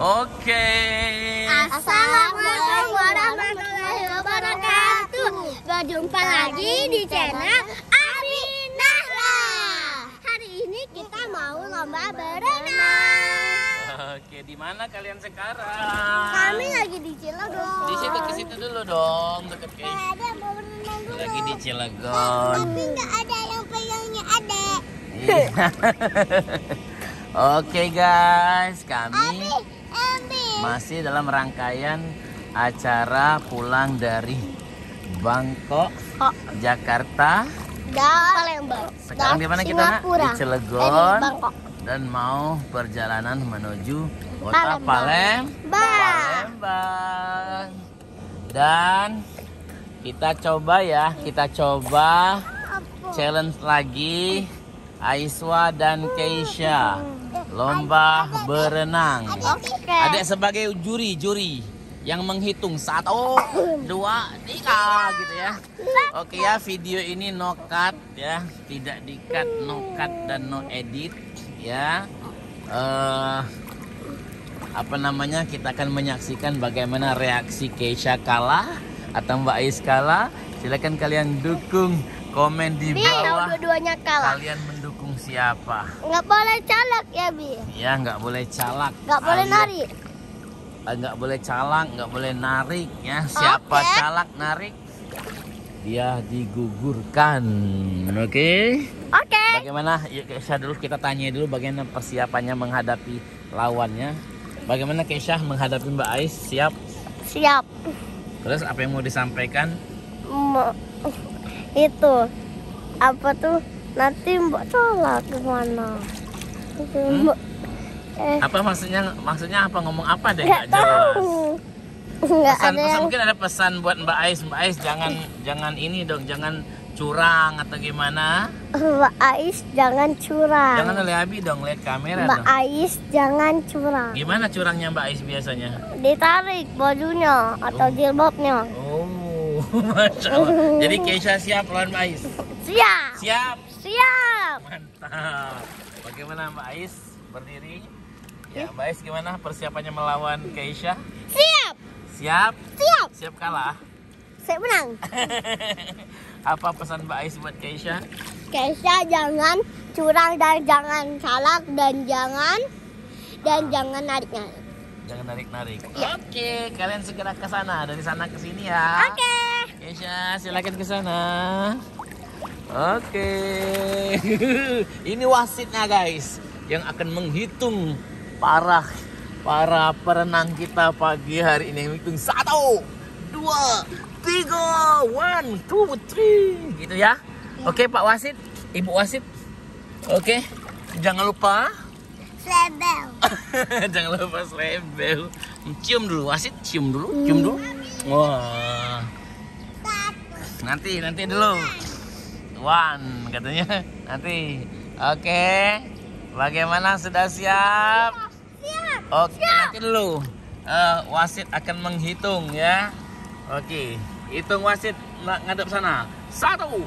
Oke. Assalamualaikum warahmatullahi wabarakatuh. Berjumpa lagi di channel Abi Nahla. Hari ini kita mau lomba berenang. Oke, di mana kalian sekarang? Kami lagi di Cilegon. Di situ, ke situ dulu dong, deket ke. Ada mau berenang dulu. Lagi di Cilegon. Tapi nggak ada yang pegangnya adek. Iya. Oke guys, kami masih dalam rangkaian acara pulang dari Bangkok, Jakarta, Palembang. Sekarang di mana kita nak? Di Cilegon. Bangkok. Dan mau perjalanan menuju kota Palembang. Palembang. Dan kita coba challenge lagi Aiswa dan Keisha lomba berenang. Adek sebagai juri yang menghitung 1, 2, 3 gitu ya. Oke ya, video ini no cut ya, tidak di cut, no cut dan no edit ya. Kita akan menyaksikan bagaimana reaksi Keisha kalah atau Mbak Ais kalah. Silakan kalian dukung, komen di bawah. Dua-duanya kalah. Kalian mendukung siapa? Nggak boleh calak ya, Bi. Ya, nggak boleh calak. Nggak boleh narik. Nggak boleh calak, nggak boleh narik ya. Siapa calak narik, dia digugurkan. Oke? Oke. Bagaimana? Yuk Keisha dulu, kita tanya dulu bagaimana persiapannya menghadapi lawannya. Bagaimana Keisha menghadapi Mbak Ais? Siap? Siap. Terus apa yang mau disampaikan? Itu apa tuh? Nanti Mbak calak gimana? Apa maksudnya apa, ngomong apa deh? Nggak jelas. Nggak Pesan, ada yang... mungkin ada pesan buat Mbak Ais jangan ini dong, jangan curang atau gimana? Mbak Ais jangan curang. Jangan oleh Abi dong, lihat kamera Mbak dong. Ais jangan curang. Gimana curangnya Mbak Ais biasanya? Ditarik bajunya atau jilbabnya. Oh, Masya Allah. Jadi Keisha siap lawan Mbak Ais? Siap. Siap. Siap. Mantap. Bagaimana Mbak Ais berdiri? Ya, Mbak Ais gimana persiapannya melawan Keisha? Siap. Siap? Siap. Siap kalah? Saya menang. Apa pesan Mbak Ais buat Keisha? Keisha jangan curang dan jangan calak dan jangan narik-narik. Jangan narik-narik. Ya. Oke, kalian segera ke sana, dari sana ke sini ya. Oke. Keisha, silakan ke sana. Oke. Ini wasitnya guys, yang akan menghitung para perenang kita pagi hari ini. Menghitung 1, 2, 3, 1, 2, 3 gitu ya. Oke Pak Wasit, Ibu Wasit. Oke, jangan lupa Slebel. jangan lupa slebel. Cium dulu Wasit, cium dulu. Wah. Nanti dulu. 1 katanya nanti. Oke. Bagaimana, sudah siap? Siap. Oke, nanti dulu. Wasit akan menghitung ya. Oke, hitung Wasit, ngadep sana. 1, 1, 2,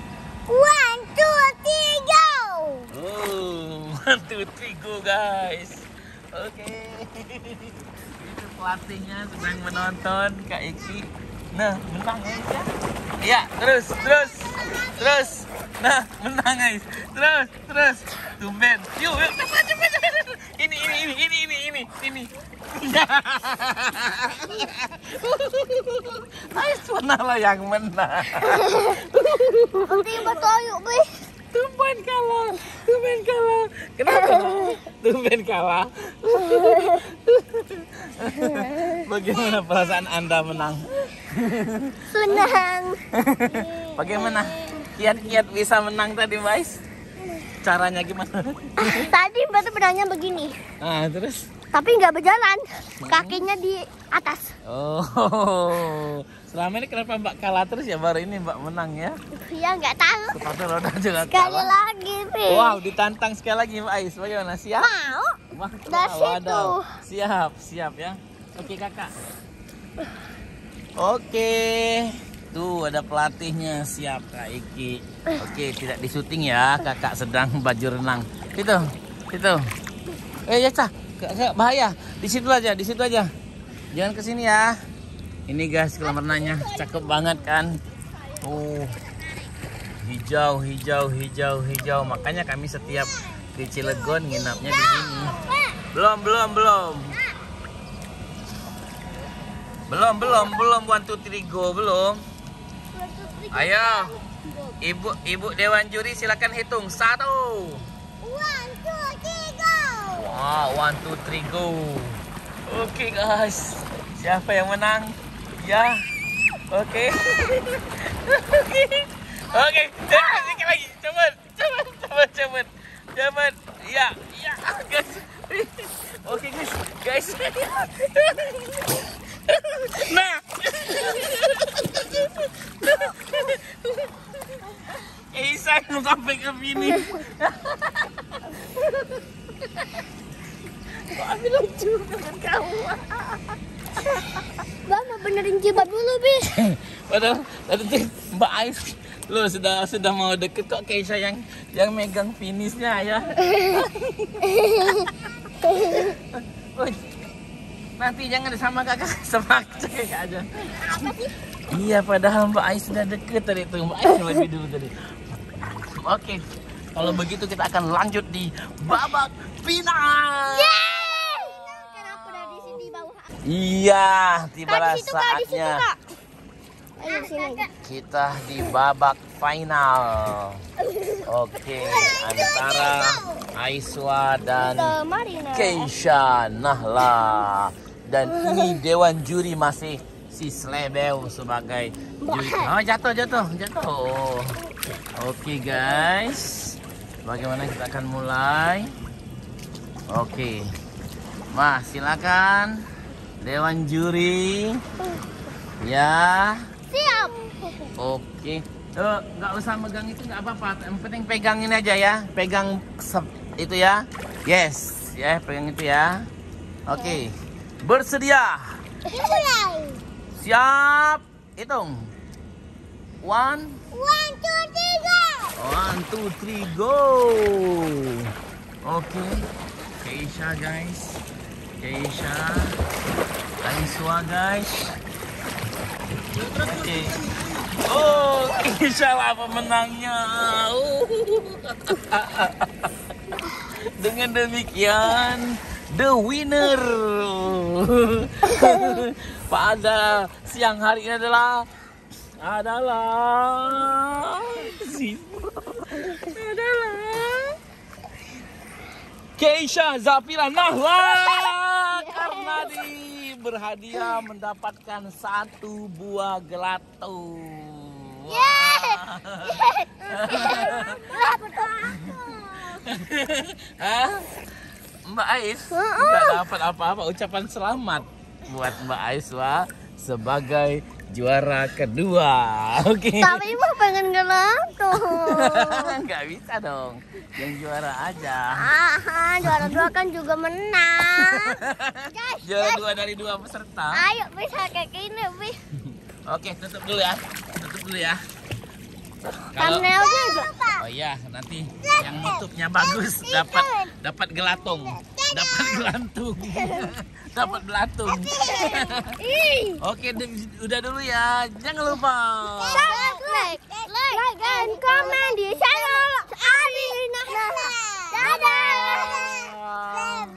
3, go. Oh, 1, 2, 3 go guys. Oke. Itu pelatihnya sedang menonton Kak Iki. Nah, menang guys ya. Iya, terus. Nah, menang guys. Terus. Tumben. Yuk. Ini. Ais mana lah yang menang. Tiba toyuk, Bi. Tumben kalah. Kenapa? Tumben kalah. Bagaimana perasaan Anda menang? Senang. Bagaimana? Kiat-kiat bisa menang tadi, Mas? Caranya gimana? Tadi batu benangnya begini. Terus? Tapi nggak berjalan. Kakinya di atas. Oh. Selama ini kenapa Mbak kalah terus ya, baru ini Mbak menang ya? Ya nggak tahu. Sepatu roda juga Sekali kalah. lagi, Bi. Wow, ditantang sekali lagi Mbak Ais. Bagaimana? Siap? Mau. Wah, Dari situ. waduh. Siap ya. Oke Kakak. Oke. Tuh ada pelatihnya, siap Kak Iki. Oke, tidak di syuting ya, Kakak sedang baju renang. Itu. Ya Cah. bahaya. Di situ aja, di situ aja. Jangan ke sini ya. Ini guys kolam renangnya cakep banget kan. Hijau, hijau, hijau, hijau. Makanya kami setiap di Cilegon nginapnya di sini. Belum. Belum 1, 2, 3 go belum. Ayo. Ibu Dewan Juri silakan hitung. 1. 1, 2, 3 go. Wow, 1, 2, 3 go. Oke guys. Siapa yang menang? Ya. Oke. Oke. Sedikit lagi. Cepat. Ya, guys. Oke guys. Nah. Isang sampai ke sini. Kok ambil lucu dengan kamu? Bang, mau benerin jilbab dulu, Bis. Padahal tadi Mbak Ais lu sudah mau deket kok Keisha yang megang finishnya ya. Woy, nanti jangan sama kakak aja. Iya, padahal Mbak Ais sudah deket tadi tuh. Mbak Ais lebih dulu tadi. Oke, kalau begitu kita akan lanjut di babak final. Kenapa udah di sini bawah? Iya, tibalah saatnya. Ayo sini. Kita di babak final. Oke, antara Aiswa dan Keisha Nahla. Dan ini Dewan Juri masih si Slebeu sebagai juri. Oh, jatuh. Oke guys, bagaimana kita akan mulai? Oke, silakan Dewan Juri. Ya. Siap. Oke. Nggak usah megang itu, nggak apa-apa. Yang penting pegang ini aja ya. Pegang itu ya. Yes, ya pegang itu ya. Oke. Bersedia. Siap. Hitung. 1, 2, 3 go. Oke. Keisha guys. Aiswa guys. Oke. Oh, Keisha lah pemenangnya. Dengan demikian, the winner pada siang hari ini adalah Keisha Zafira Nahla, karena berhadiah mendapatkan 1 buah gelato. Mbak Ais nggak dapat apa-apa. Ucapan selamat buat Mbak Aiswa sebagai juara kedua. Oke. Tapi mau pengen gelato. Nggak bisa dong. Yang juara aja. Juara 2 kan juga menang. Juara 2 dari 2 peserta. Ayo bisa kayak gini, Bis. Oke, tutup dulu ya. Thumbnailnya juga. Oh iya, nanti yang nutupnya bagus dapat gelatung. Dapat belatung. Oke, udah dulu ya. Jangan lupa like dan komen di channel Ari Nahla. Dadah.